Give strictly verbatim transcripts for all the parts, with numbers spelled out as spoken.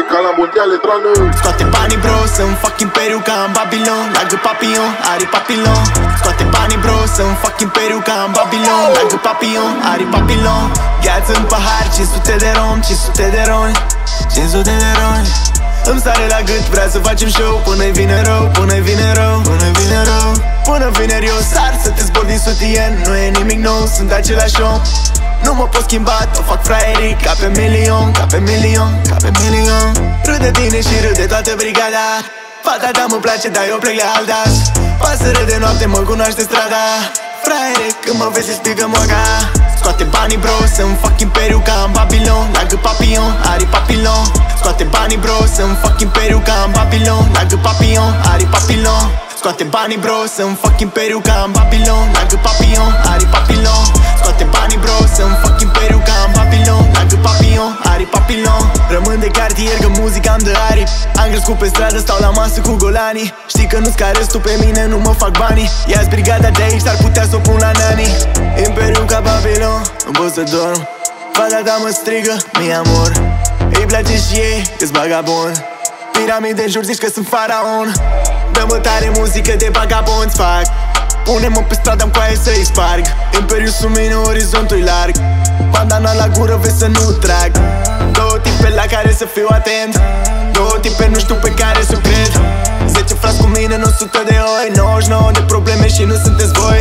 ca la mondiale trană. Scoate banii bro, să-mi fac imperiu ca în Babilon. Lagă papillon, are papillon. Scoate banii bro, să-mi fac imperiu ca în Babilon. Lagă papillon, are papillon. Gheață în pahar, cinci sute de rom, cinci sute de roni, cinci sute de roni. Îmi sare la gât, vrea să facem show. Până-i vine rău, până-i vine rău, până-i vine rău. Până vineri eu sar să te zbor din sutien. Nu e nimic nou, sunt același om. Nu mă pot schimba, o fac fraierii ca pe milion, ca pe milion, ca pe milion. Râde tine și râde toată brigada. Fata ta mă place, dar eu plec la altas. Pasăre de noapte mă cunoaște strada. Fraiere, când mă vezi îți pică moga. Scoate banii bro, să-mi fac imperiu ca în Babilon. Lagă papillon, are papillon. Scoate banii bro, să-mi fac imperiu ca în Babilon. Lagă papillon, are papillon. Scoate banii bro, să-mi fac imperiu ca în Babilon. Lagă papillon, are papillon. Scoate banii bro, să-mi fac imperiu ca în Babilon. Lagă papillon, are papillon. Rămân de cartier că muzica îmi dă aripi. Am crescut pe stradă, stau la masă cu golanii. Știi că nu-ți care restul pe mine, nu mă fac banii. Ia-ți brigada de aici, s-ar putea să o pun la nani. Imperiu ca Babilon, nu pot să dorm. Fata ta mă strigă, mi amor. Îi place și ei, că-s vagabond. Piramide în jur, zici că sunt faraon. Dă-mă tare muzică de vagabonți fac. Pune-mă pe stradă-mi coaie să-i sparg. Imperiul sub mine, orizontul larg. Bandana la gură, vezi să nu trag. Două tipe la care să fiu atent. Două tipe nu știu pe care să cred. Zece frați cu mine, nu sută de oi. nouăzeci și nouă de probleme și nu sunteți voi.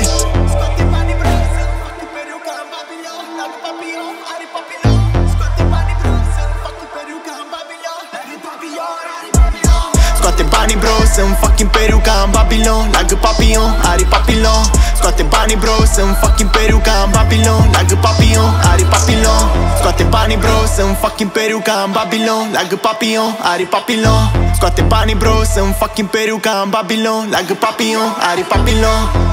Scoate banii bro, să-mi fac imperiu ca în Babilon. Lagă papillon, are papillon. Scoate banii bro, să-mi fac imperiu ca în Babilon. Lagă papillon, are papillon. Scoate banii bro, să-mi fac imperiu ca în Babilon. Lagă papillon, are papillon. Scoate banii bro, să-mi fac imperiu ca în Babilon. Lagă papillon, are papillon.